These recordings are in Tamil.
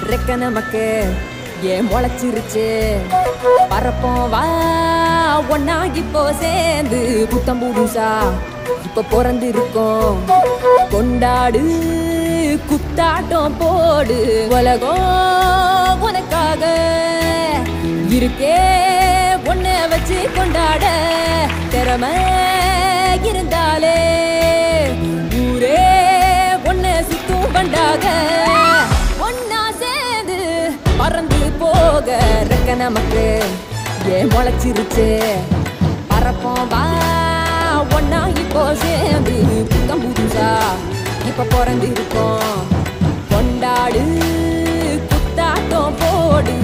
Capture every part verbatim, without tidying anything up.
ரெக்க நமக்கு ஏன் முளைச்சிருச்சு பறப்போம் வா ஒன்னா இப்போ சேர்ந்து புத்தம் புதுசா இப்ப பிறந்து இருக்கோம் கொண்டாடு குத்தாட்டம் போடு உலகம் உனக்காக இருக்கே ஒன்ன வச்சு கொண்டாட திறமை இருந்தாலே ஊரே ஒன்ன சுத்தும் பண்டாக ஒன்னா சேர்ந்து பறந்து போக ரெக்க நமக்கு ஏன் முளைச்சிருச்சு பறப்போம் வா ஒன்னா இப்போ சேர்ந்து புத்தம் புதுசா இப்ப பிறந்து இருக்கோம் கொண்டாடு குத்தாட்டம் போடு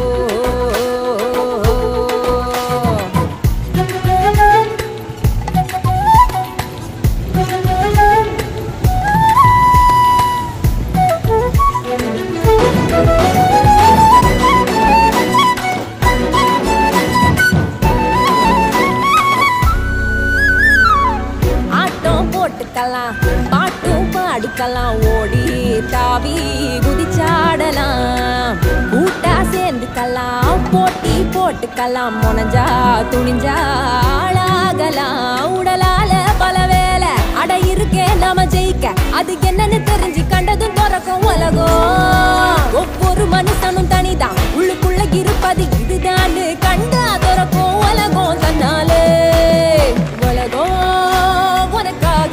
பாட்டும் பாடிக்கலாம் ஓடி தாவி குதிச்சாடலாம் கூட்டா சேர்ந்துக்கலாம் போட்டி போட்டுக்கலாம் முனைஞ்சா துணிஞ்சா ஆளாகலாம் உடலால பல வேலை அட இருக்கே நாம ஜெயிக்க அது என்னன்னு தெரிஞ்சு கண்டதும் துறக்கும் உலகம் ஒவ்வொரு மனுஷனும் தனிதான் உள்ளுக்குள்ள இருப்பது இதுதான் கண்டா துறக்கும் உலகம் தன்னாலே உலகம் உனக்காக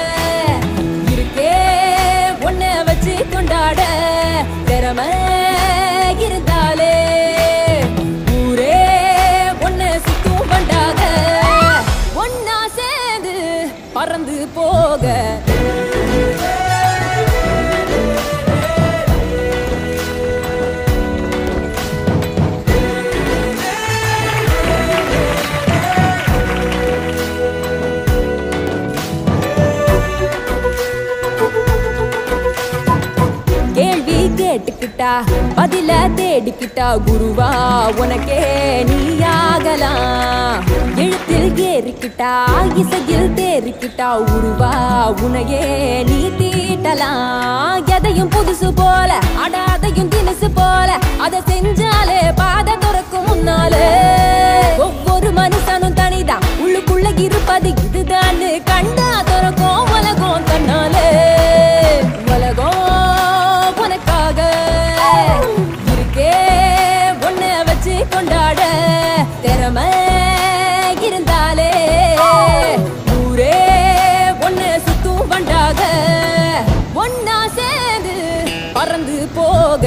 கொண்டாட திறமை இருந்தாலே ஊரே ஒன்ன சுத்தும் பண்டாக ஒன்னா சேர்ந்து பறந்து போக கேட்டுக்கிட்டா பதில தேடிக்கிட்டா குருவா உனக்கே நீயாகலாம் எழுத்தில் ஏறிக்கிட்டா இசையில் தேறிக்கிட்டா உருவா உனையே நீ தீட்டலாம் எதையும் புதுசு போல அடாதையும் தினசு போல அதை செஞ்சாலே பாதை துறக்கும் முன்னாலே ஒவ்வொரு மனுஷனும் தனிதான் உள்ளுக்குள்ள இருப்பது இதுதான் கண்டா துறக்கும் உலகம் தன்னாலே உலகம் உனக்காக இருக்கே ஒன்ன வச்சு கொண்டாட திறமை இருந்தாலே ஊரே ஒன்ன சுத்தும் பண்டாக ஒன்னா சேர்ந்து பறந்து போக